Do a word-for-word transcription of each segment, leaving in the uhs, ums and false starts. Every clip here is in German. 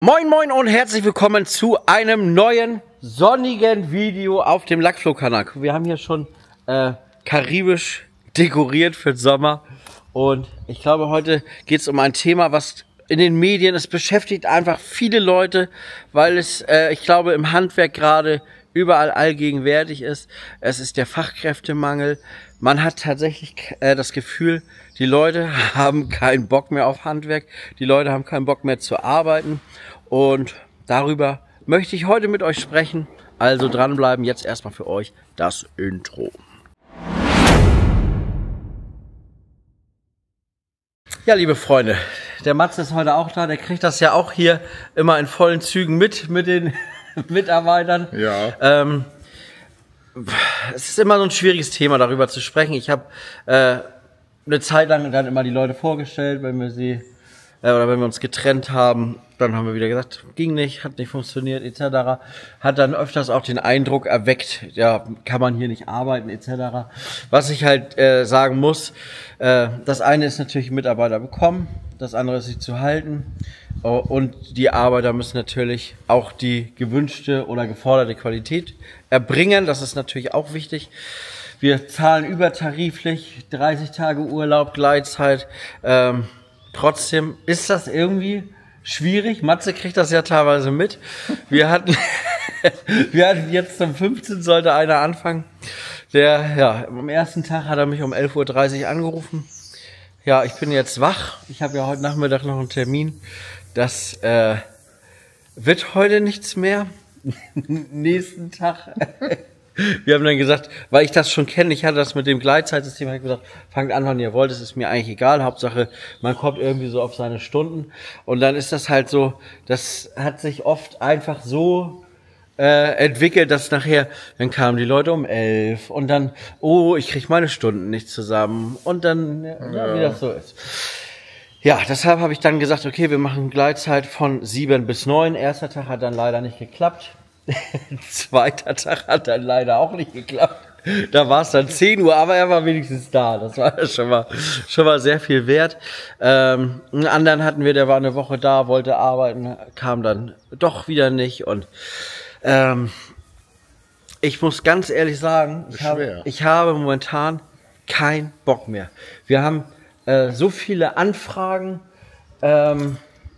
Moin moin und herzlich willkommen zu einem neuen sonnigen Video auf dem Lackfloh-Kanal. Wir haben hier schon äh, karibisch dekoriert für den Sommer und ich glaube, heute geht es um ein Thema, was in den Medien, es beschäftigt einfach viele Leute, weil es, äh, ich glaube, im Handwerk gerade überall allgegenwärtig ist. Es ist der Fachkräftemangel. Man hat tatsächlich äh, das Gefühl, die Leute haben keinen Bock mehr auf Handwerk. Die Leute haben keinen Bock mehr zu arbeiten. Und darüber möchte ich heute mit euch sprechen. Also dranbleiben. Jetzt erstmal für euch das Intro. Ja, liebe Freunde, der Matze ist heute auch da. Der kriegt das ja auch hier immer in vollen Zügen mit, mit den Mitarbeitern. Ja. Ähm, es ist immer so ein schwieriges Thema, darüber zu sprechen. Ich habe äh, eine Zeit lang dann immer die Leute vorgestellt, wenn wir sie äh, oder wenn wir uns getrennt haben. Dann haben wir wieder gesagt, ging nicht, hat nicht funktioniert, et cetera. Hat dann öfters auch den Eindruck erweckt, ja, kann man hier nicht arbeiten, et cetera. Was ich halt äh, sagen muss, äh, das eine ist natürlich Mitarbeiter bekommen, das andere ist sie zu halten. Und die Arbeiter müssen natürlich auch die gewünschte oder geforderte Qualität erbringen. Das ist natürlich auch wichtig. Wir zahlen übertariflich, dreißig Tage Urlaub, Gleitzeit. Ähm, trotzdem ist das irgendwie schwierig. Matze kriegt das ja teilweise mit. Wir hatten, wir hatten jetzt zum fünfzehnten sollte einer anfangen. Der, ja, am ersten Tag hat er mich um elf Uhr dreißig angerufen. Ja, ich bin jetzt wach. Ich habe ja heute Nachmittag noch einen Termin. Das äh, wird heute nichts mehr. Nächsten Tag. Wir haben dann gesagt, weil ich das schon kenne, ich hatte das mit dem Gleitzeitsystem, habe ich gesagt, fangt an, wann ihr wollt, es ist mir eigentlich egal. Hauptsache, man kommt irgendwie so auf seine Stunden. Und dann ist das halt so, das hat sich oft einfach so äh, entwickelt, dass nachher, dann kamen die Leute um elf und dann, oh, ich kriege meine Stunden nicht zusammen. Und dann, ja, ja. Wie das so ist. Ja, deshalb habe ich dann gesagt, okay, wir machen Gleitzeit von sieben bis neun. Erster Tag hat dann leider nicht geklappt. Zweiter Tag hat dann leider auch nicht geklappt. Da war es dann zehn Uhr, aber er war wenigstens da. Das war schon mal, schon mal sehr viel wert. Ähm, einen anderen hatten wir, der war eine Woche da, wollte arbeiten, kam dann doch wieder nicht. Und ähm, ich muss ganz ehrlich sagen, ich habe, ich habe momentan keinen Bock mehr. Wir haben äh, so viele Anfragen, ähm,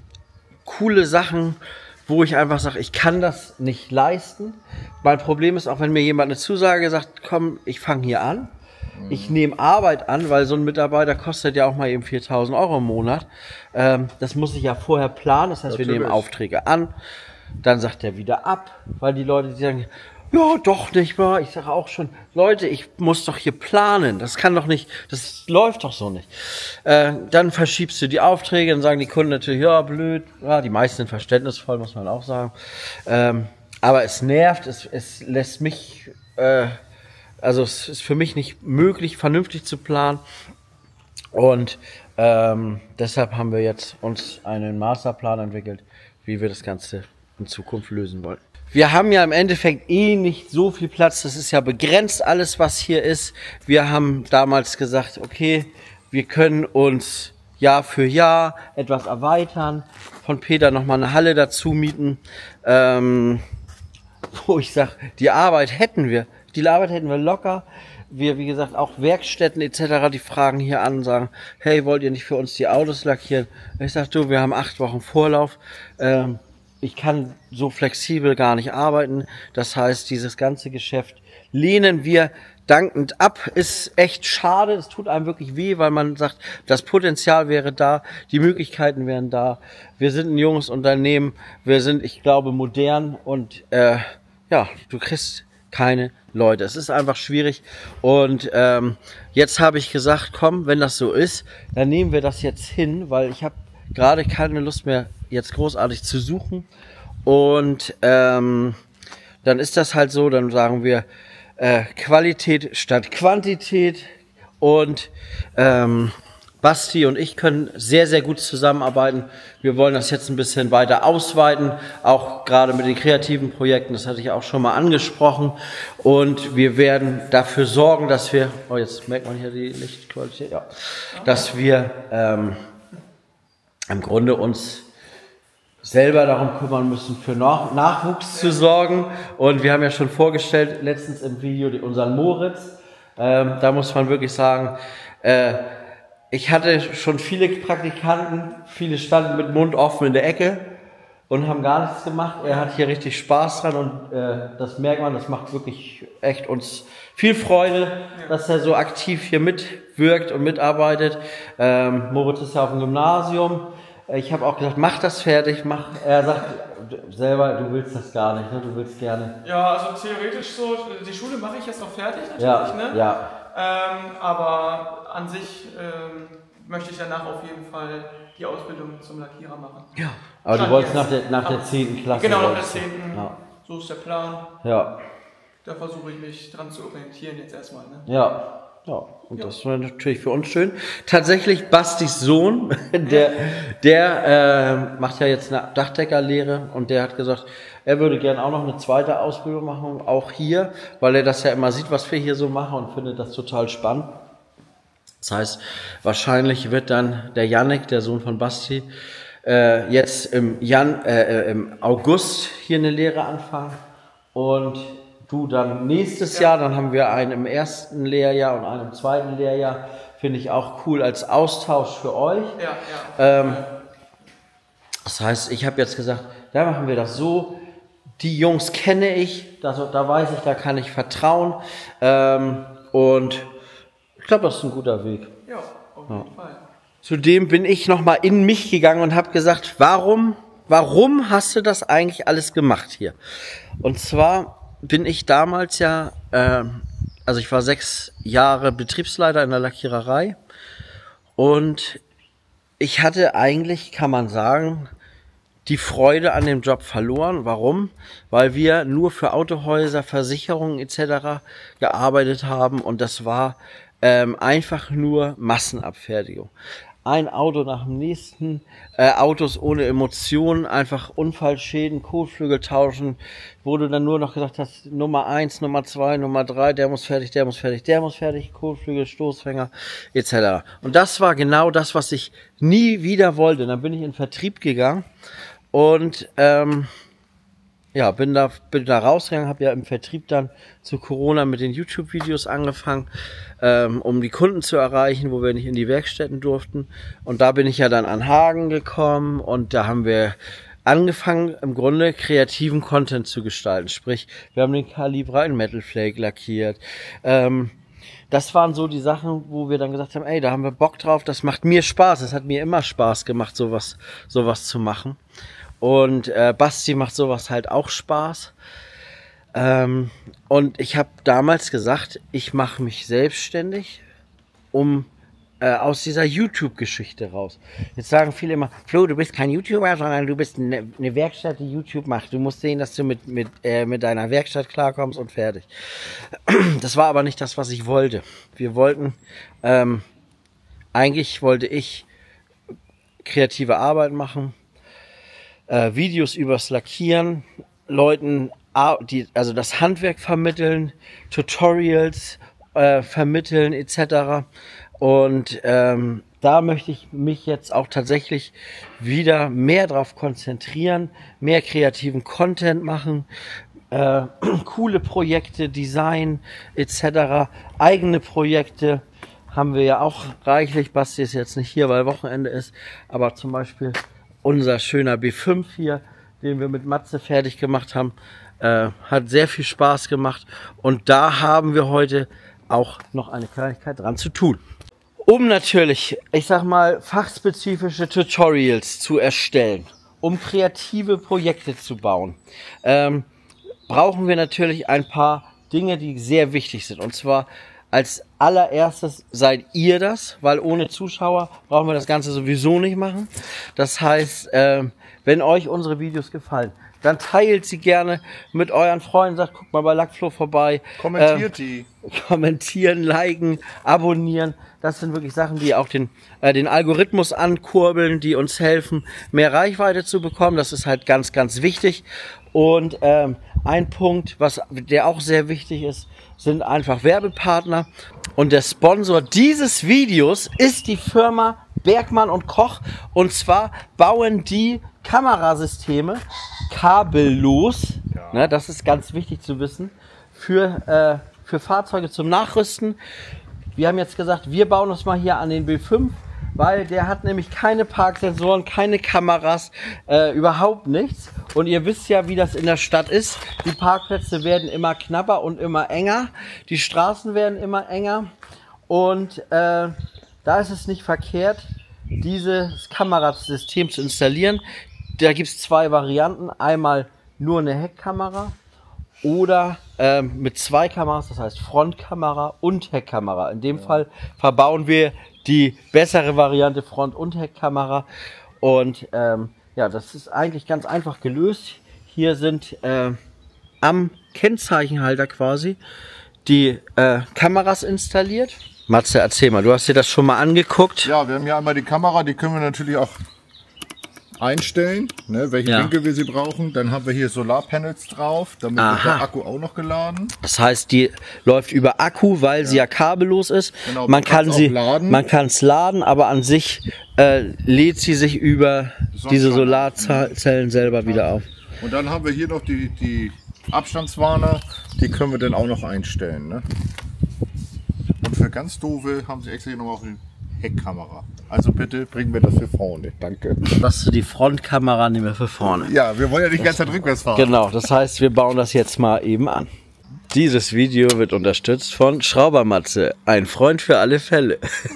coole Sachen, wo ich einfach sage, ich kann das nicht leisten. Mein Problem ist auch, wenn mir jemand eine Zusage sagt, komm, ich fange hier an, mhm. ich nehme Arbeit an, weil so ein Mitarbeiter kostet ja auch mal eben viertausend Euro im Monat. Ähm, das muss ich ja vorher planen, das heißt, Natürlich. wir nehmen Aufträge an, dann sagt er wieder ab, weil die Leute, die sagen, ja, doch nicht mal. Ich sage auch schon, Leute, ich muss doch hier planen. Das kann doch nicht, das läuft doch so nicht. Äh, dann verschiebst du die Aufträge, dann sagen die Kunden natürlich, ja, blöd. Ja, die meisten sind verständnisvoll, muss man auch sagen. Ähm, aber es nervt, es, es lässt mich, äh, also es ist für mich nicht möglich, vernünftig zu planen. Und ähm, deshalb haben wir jetzt uns einen Masterplan entwickelt, wie wir das Ganze in Zukunft lösen wollen. Wir haben ja im Endeffekt eh nicht so viel Platz, das ist ja begrenzt alles, was hier ist. Wir haben damals gesagt, okay, wir können uns Jahr für Jahr etwas erweitern, von Peter nochmal eine Halle dazu mieten, ähm, wo ich sage, die Arbeit hätten wir, die Arbeit hätten wir locker. Wir, wie gesagt, auch Werkstätten et cetera, die fragen hier an und sagen, hey, wollt ihr nicht für uns die Autos lackieren? Ich sage, du, wir haben acht Wochen Vorlauf, ähm, ich kann so flexibel gar nicht arbeiten. Das heißt, dieses ganze Geschäft lehnen wir dankend ab. Ist echt schade. Es tut einem wirklich weh, weil man sagt, das Potenzial wäre da, die Möglichkeiten wären da. Wir sind ein junges Unternehmen. Wir sind, ich glaube, modern und äh, ja, du kriegst keine Leute. Es ist einfach schwierig. Und ähm, jetzt habe ich gesagt, komm, wenn das so ist, dann nehmen wir das jetzt hin, weil ich habe gerade keine Lust mehr, jetzt großartig zu suchen. Und ähm, dann ist das halt so, dann sagen wir äh, Qualität statt Quantität. Und ähm, Basti und ich können sehr, sehr gut zusammenarbeiten. Wir wollen das jetzt ein bisschen weiter ausweiten, auch gerade mit den kreativen Projekten, das hatte ich auch schon mal angesprochen. Und wir werden dafür sorgen, dass wir, oh jetzt merkt man hier die Lichtqualität, ja, dass wir ähm, im Grunde uns selber darum kümmern müssen, für Nach Nachwuchs zu sorgen. Und wir haben ja schon vorgestellt, letztens im Video, die, unseren Moritz. Ähm, da muss man wirklich sagen, äh, ich hatte schon viele Praktikanten, viele standen mit Mund offen in der Ecke und haben gar nichts gemacht. Er hat hier richtig Spaß dran und äh, das merkt man, das macht wirklich echt uns viel Freude, dass er so aktiv hier mitwirkt und mitarbeitet. Ähm, Moritz ist ja auf dem Gymnasium. Ich habe auch gesagt, mach das fertig, mach. Er sagt selber, du willst das gar nicht, ne? Du willst gerne. Ja, also theoretisch so, die Schule mache ich jetzt noch fertig natürlich, ja, ne? Ja. Ähm, aber an sich ähm, möchte ich danach auf jeden Fall die Ausbildung zum Lackierer machen. Ja. Aber Stand du wolltest nach der, nach der zehnten Klasse. Genau, nach der zehnten Ja. So ist der Plan. Ja. Da versuche ich mich dran zu orientieren jetzt erstmal, ne? Ja. Ja, und ja. Das war natürlich für uns schön. Tatsächlich Bastis Sohn, der, der äh, macht ja jetzt eine Dachdeckerlehre und der hat gesagt, er würde gerne auch noch eine zweite Ausbildung machen, auch hier, weil er das ja immer sieht, was wir hier so machen und findet das total spannend. Das heißt, wahrscheinlich wird dann der Yannick, der Sohn von Basti, äh, jetzt im, Jan, äh, im August hier eine Lehre anfangen und du dann nächstes ja. Jahr, dann haben wir einen im ersten Lehrjahr und einen im zweiten Lehrjahr. Finde ich auch cool als Austausch für euch. Ja, ja. Ähm, das heißt, ich habe jetzt gesagt, da machen wir das so. Die Jungs kenne ich, das, da weiß ich, da kann ich vertrauen. Ähm, und ich glaube, das ist ein guter Weg. Ja, auf jeden ja. Fall. Zudem bin ich nochmal in mich gegangen und habe gesagt, warum, warum hast du das eigentlich alles gemacht hier? Und zwar bin ich damals ja, äh, also ich war sechs Jahre Betriebsleiter in der Lackiererei und ich hatte eigentlich, kann man sagen, die Freude an dem Job verloren. Warum? Weil wir nur für Autohäuser, Versicherungen et cetera gearbeitet haben und das war ähm, einfach nur Massenabfertigung. Ein Auto nach dem nächsten, äh, Autos ohne Emotionen, einfach Unfallschäden, Kotflügel tauschen, wo du dann nur noch gesagt hast, Nummer eins, Nummer zwei, Nummer drei, der muss fertig, der muss fertig, der muss fertig, Kotflügel, Stoßfänger et cetera. Und das war genau das, was ich nie wieder wollte. Dann bin ich in den Vertrieb gegangen und ähm, ja, bin da, bin da rausgegangen, habe ja im Vertrieb dann zu Corona mit den YouTube-Videos angefangen, ähm, um die Kunden zu erreichen, wo wir nicht in die Werkstätten durften. Und da bin ich ja dann an Hagen gekommen und da haben wir angefangen, im Grunde kreativen Content zu gestalten. Sprich, wir haben den Calibra in Metal Flake lackiert. Ähm, das waren so die Sachen, wo wir dann gesagt haben, ey, da haben wir Bock drauf, das macht mir Spaß. Es hat mir immer Spaß gemacht, sowas, sowas zu machen. Und äh, Basti macht sowas halt auch Spaß. Ähm, und ich habe damals gesagt, ich mache mich selbstständig, um äh, aus dieser YouTube-Geschichte raus. Jetzt sagen viele immer, Flo, du bist kein YouTuber, sondern du bist eine, eine Werkstatt, die YouTube macht. Du musst sehen, dass du mit, mit, äh, mit deiner Werkstatt klarkommst und fertig. Das war aber nicht das, was ich wollte. Wir wollten, ähm, eigentlich wollte ich kreative Arbeit machen, Äh, Videos übers Lackieren, Leuten, die, also das Handwerk vermitteln, Tutorials äh, vermitteln et cetera. Und ähm, da möchte ich mich jetzt auch tatsächlich wieder mehr drauf konzentrieren, mehr kreativen Content machen, äh, coole Projekte, Design et cetera. Eigene Projekte haben wir ja auch reichlich. Basti ist jetzt nicht hier, weil Wochenende ist, aber zum Beispiel unser schöner B fünf hier, den wir mit Matze fertig gemacht haben, äh, hat sehr viel Spaß gemacht. Und da haben wir heute auch noch eine Kleinigkeit dran zu tun. Um natürlich, ich sag mal, fachspezifische Tutorials zu erstellen, um kreative Projekte zu bauen, ähm, brauchen wir natürlich ein paar Dinge, die sehr wichtig sind. Und zwar als allererstes seid ihr das, weil ohne Zuschauer brauchen wir das Ganze sowieso nicht machen. Das heißt, ähm, wenn euch unsere Videos gefallen, dann teilt sie gerne mit euren Freunden, sagt, guckt mal bei Lackflo vorbei. Kommentiert ähm, die. Kommentieren, liken, abonnieren. Das sind wirklich Sachen, die auch den, äh, den Algorithmus ankurbeln, die uns helfen, mehr Reichweite zu bekommen. Das ist halt ganz, ganz wichtig. Und ähm, ein Punkt, was der auch sehr wichtig ist, sind einfach Werbepartner. Und der Sponsor dieses Videos ist die Firma Bergmann und Koch. Und zwar bauen die Kamerasysteme kabellos, ja. ne, das ist ganz wichtig zu wissen, für, äh, für Fahrzeuge zum Nachrüsten. Wir haben jetzt gesagt, wir bauen uns mal hier an den B fünf, weil der hat nämlich keine Parksensoren, keine Kameras, äh, überhaupt nichts. Und ihr wisst ja, wie das in der Stadt ist. Die Parkplätze werden immer knapper und immer enger. Die Straßen werden immer enger. Und äh, da ist es nicht verkehrt, dieses Kamerasystem zu installieren. Da gibt es zwei Varianten. Einmal nur eine Heckkamera oder äh, mit zwei Kameras, das heißt Frontkamera und Heckkamera. In dem ja. Fall verbauen wir die bessere Variante Front- und Heckkamera. Und ähm, ja, das ist eigentlich ganz einfach gelöst. Hier sind äh, am Kennzeichenhalter quasi die äh, Kameras installiert. Matze, erzähl mal, du hast dir das schon mal angeguckt. Ja, wir haben hier einmal die Kamera, die können wir natürlich auch einstellen, ne, welchen ja. Winkel wir sie brauchen. Dann haben wir hier Solarpanels drauf, damit wird der Akku auch noch geladen. Das heißt, die läuft über Akku, weil ja. sie ja kabellos ist. Genau, man, man kann sie, laden. Man kann es laden, aber an sich äh, lädt sie sich über Sonst diese Solarzellen ja. selber wieder auf. Und dann haben wir hier noch die, die Abstandswarner, die können wir dann auch noch einstellen. Ne? Und für ganz doofe haben sie extra hier nochmal auf die Heckkamera. Also bitte bringen wir das für vorne. Danke. Das ist die Frontkamera, nehmen wir für vorne. Ja, wir wollen ja nicht die ganze Zeit rückwärts fahren. Genau, das heißt, wir bauen das jetzt mal eben an. Dieses Video wird unterstützt von Schraubermatze. Ein Freund für alle Fälle.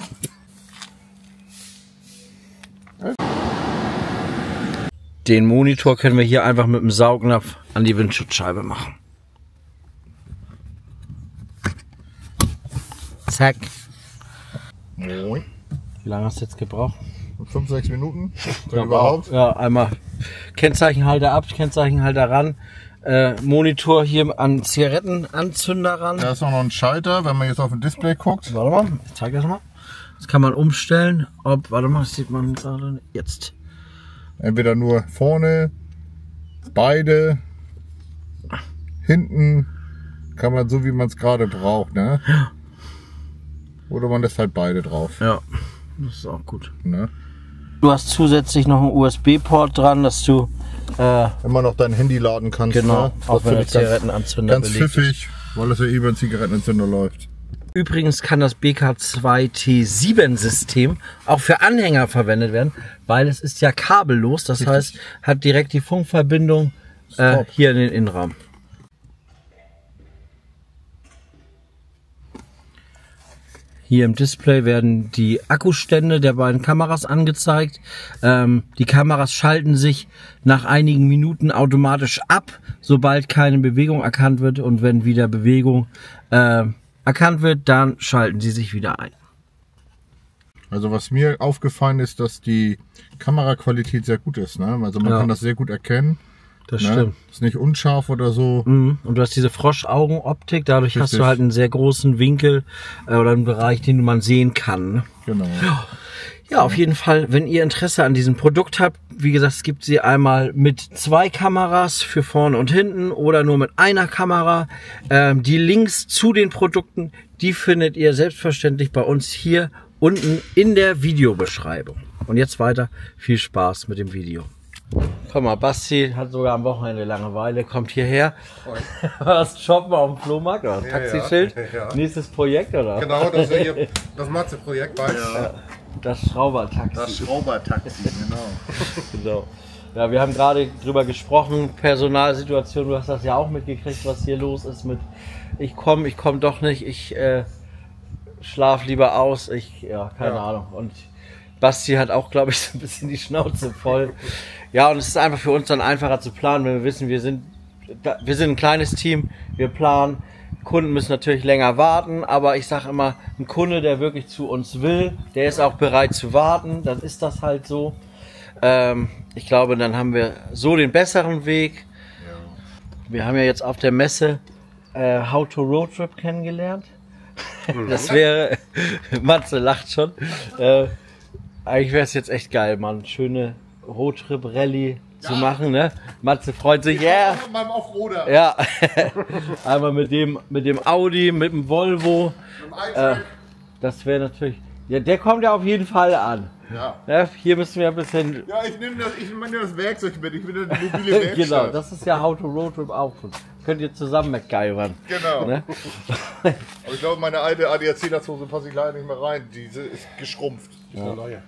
Den Monitor können wir hier einfach mit dem Saugnapf an die Windschutzscheibe machen. Zack. Moin. Wie lange hast du jetzt gebraucht? Fünf, sechs Minuten. Ja, überhaupt? Ja, einmal Kennzeichenhalter ab, Kennzeichenhalter ran. Äh, Monitor hier an Zigarettenanzünder ran. Da ist auch noch ein Schalter, wenn man jetzt auf dem Display guckt. Warte mal, ich zeig das mal. Das kann man umstellen. Ob, warte mal, das sieht man gerade jetzt. Entweder nur vorne, beide, hinten, kann man so wie man es gerade braucht, ne? Ja. Oder man lässt halt beide drauf. Ja, das ist auch gut. Ne? Du hast zusätzlich noch einen U S B-Port dran, dass du äh, immer noch dein Handy laden kannst. Genau, ne? auch wenn der Zigarettenanzünder ganz pfiffig, weil das ja über einen Zigarettenanzünder läuft. Übrigens kann das B K zwei T sieben System auch für Anhänger verwendet werden, weil es ist ja kabellos. Das Richtig. heißt, hat direkt die Funkverbindung äh, hier in den Innenraum. Hier im Display werden die Akkustände der beiden Kameras angezeigt. Ähm, die Kameras schalten sich nach einigen Minuten automatisch ab, sobald keine Bewegung erkannt wird. Und wenn wieder Bewegung äh, erkannt wird, dann schalten sie sich wieder ein. Also was mir aufgefallen ist, dass die Kameraqualität sehr gut ist. Ne? Also man ja. kann das sehr gut erkennen. Das ne? stimmt. Ist nicht unscharf oder so. Mhm. Und du hast diese Froschaugenoptik, dadurch Richtig. hast du halt einen sehr großen Winkel äh, oder einen Bereich, den man sehen kann. Genau. Ja. Ja, auf jeden Fall, wenn ihr Interesse an diesem Produkt habt, wie gesagt, es gibt sie einmal mit zwei Kameras für vorne und hinten oder nur mit einer Kamera. Ähm, die Links zu den Produkten, die findet ihr selbstverständlich bei uns hier unten in der Videobeschreibung. Und jetzt weiter, viel Spaß mit dem Video. Guck mal, Basti hat sogar am Wochenende Langeweile, kommt hierher. Was shoppen auf dem Flohmarkt oder ja, Taxischild? Ja, ja. Nächstes Projekt oder? Genau, das ist hier das Matze-Projekt bei. Ja. Das Schraubertaxi. Das Schraubertaxi, genau. Genau. Ja, wir haben gerade drüber gesprochen, Personalsituation, du hast das ja auch mitgekriegt, was hier los ist mit ich komme, ich komme doch nicht, ich äh, schlaf lieber aus, ich, ja, keine ja. Ahnung. Und Basti hat auch, glaube ich, so ein bisschen die Schnauze voll. Ja, und es ist einfach für uns dann einfacher zu planen, wenn wir wissen, wir sind, wir sind ein kleines Team, wir planen. Kunden müssen natürlich länger warten, aber ich sage immer, ein Kunde, der wirklich zu uns will, der ist auch bereit zu warten, dann ist das halt so. Ähm, ich glaube, dann haben wir so den besseren Weg. Ja. Wir haben ja jetzt auf der Messe äh, How to Road Trip kennengelernt. Das wäre, Matze lacht schon. Äh, eigentlich wäre es jetzt echt geil, Mann. Schöne Roadtrip-Rallye zu ja. machen, ne? Matze freut sich, ja. Yeah. Ja. Einmal mit dem, mit dem Audi, mit dem Volvo. Mit dem äh, das wäre natürlich. Ja, der kommt ja auf jeden Fall an. Ja. Ja, hier müssen wir ein bisschen... Ja, ich nehme das, ich nehme das Werkzeug mit, ich bin eine mobile Werkstatt. Genau, das ist ja How to Road Trip auch. Könnt ihr zusammen MacGyvern. Genau. Ne? Aber ich glaube, meine alte A D A C-Hose passe ich leider nicht mehr rein. Diese ist geschrumpft. Ja.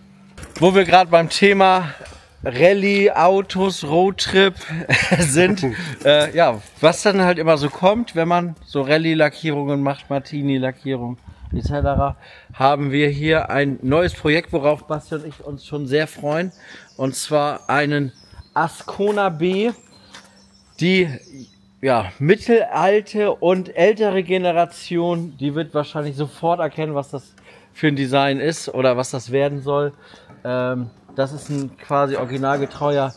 Wo wir gerade beim Thema Rallye, Autos, Roadtrip sind. äh, ja, was dann halt immer so kommt, wenn man so Rallye-Lackierungen macht, Martini-Lackierung et cetera, haben wir hier ein neues Projekt, worauf Basti und ich uns schon sehr freuen. Und zwar einen Ascona B, die ja, mittelalte und ältere Generation, die wird wahrscheinlich sofort erkennen, was das für ein Design ist oder was das werden soll. Ähm, das ist ein quasi originalgetreuer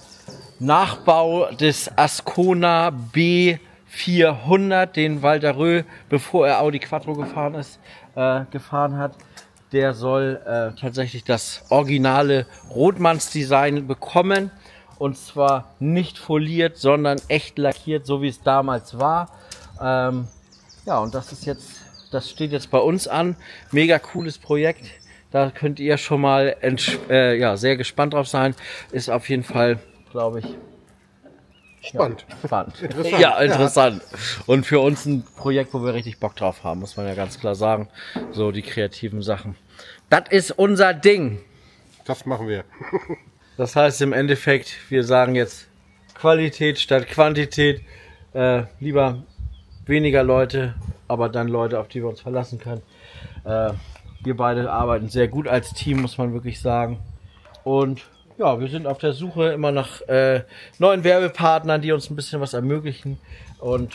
Nachbau des Ascona B vierhundert, den Walter Röhl, bevor er Audi Quattro gefahren ist, äh, gefahren hat. Der soll äh, tatsächlich das originale Rothmanns-Design bekommen. Und zwar nicht foliert, sondern echt lackiert, so wie es damals war. Ähm, ja, und das ist jetzt, das steht jetzt bei uns an. Mega cooles Projekt. Da könnt ihr schon mal äh, ja, sehr gespannt drauf sein. Ist auf jeden Fall, glaube ich, spannend. Ja, spannend. Interessant. Ja, interessant. Und für uns ein Projekt, wo wir richtig Bock drauf haben, muss man ja ganz klar sagen. So die kreativen Sachen. Das ist unser Ding. Das machen wir. Das heißt im Endeffekt, wir sagen jetzt Qualität statt Quantität. Äh, lieber weniger Leute, aber dann Leute, auf die wir uns verlassen können. Äh, wir beide arbeiten sehr gut als Team, muss man wirklich sagen. Und ja, wir sind auf der Suche immer nach äh, neuen Werbepartnern, die uns ein bisschen was ermöglichen. Und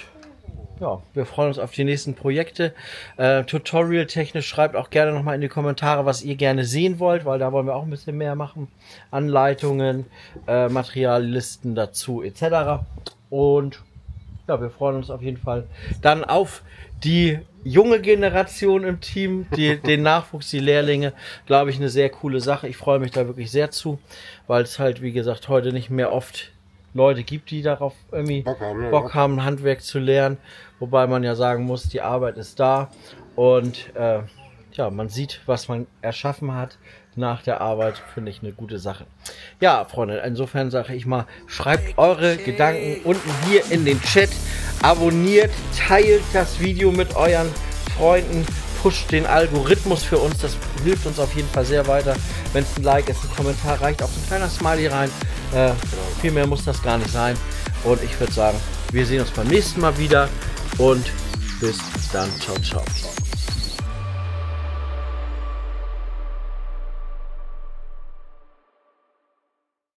ja, wir freuen uns auf die nächsten Projekte. Äh, Tutorial-technisch schreibt auch gerne nochmal in die Kommentare, was ihr gerne sehen wollt, weil da wollen wir auch ein bisschen mehr machen. Anleitungen, äh, Materiallisten dazu et cetera. Und ja, wir freuen uns auf jeden Fall dann auf die junge Generation im Team, die, den Nachwuchs, die Lehrlinge, glaube ich, eine sehr coole Sache. Ich freue mich da wirklich sehr zu, weil es halt, wie gesagt, heute nicht mehr oft Leute gibt, die darauf irgendwie Bock haben, ja, Bock haben Handwerk zu lernen. Wobei man ja sagen muss, die Arbeit ist da und äh, ja, man sieht, was man erschaffen hat nach der Arbeit, finde ich eine gute Sache. Ja, Freunde, insofern sage ich mal, schreibt eure Gedanken unten hier in den Chat, abonniert, teilt das Video mit euren Freunden, pusht den Algorithmus für uns, das hilft uns auf jeden Fall sehr weiter. Wenn es ein Like ist, ein Kommentar reicht, auch ein kleiner Smiley rein, äh, viel mehr muss das gar nicht sein. Und ich würde sagen, wir sehen uns beim nächsten Mal wieder und bis dann, ciao, ciao.